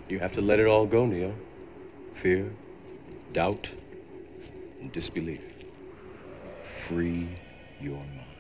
You have to let it all go, Neo. Fear, doubt, and disbelief. Free your mind.